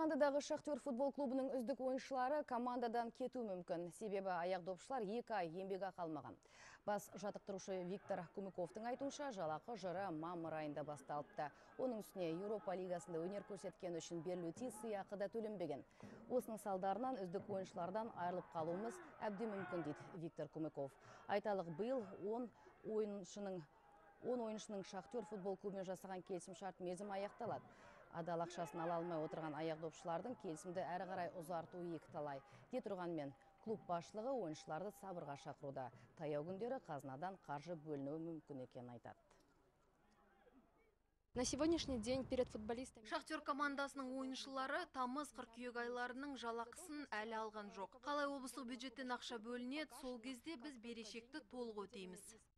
Нидерландыдағы Шахтер футбол клубының үздік ойыншылары командадан кету мүмкін. Себебі аяқдопшылар 2 ай еңбекақы алмаған. Бас жаттықтырушы Виктор Кумиковтың айтуынша, жалақы жыры мамыр айында басталыпты. Оның үстіне Еуропа лигасында өнер көрсеткен үшін берілуі тиіс сыйақы да төленбеген. Осының салдарынан үздік ойыншылардан айырылып қалуымыз әбден мүмкін дейді Виктор Кумиков. Айталық, биыл 10 ойыншының Шахтер футбол клубымен жасаған келісімшарт мерзімі аяқталады. Адал ақшасын ала алмай отырған аяқдопшылардың келісімді әрі қарай ұзартуы екіталай. Дей тұрғанмен, клуб басшылығы ойыншыларды сабырға шақыруда. Таяу күндері қазынадан қаржы бөлінуі мүмкін екенін айтады. На сегодняшний день перед футболистами Шахтер командасының ойыншылары тамыз-қыркүйек айларының жалақысын әлі алған жоқ. Қалай облыстық бюджеттен ақша бөлінеді, сол кезде біз берешекті толық өтейміз.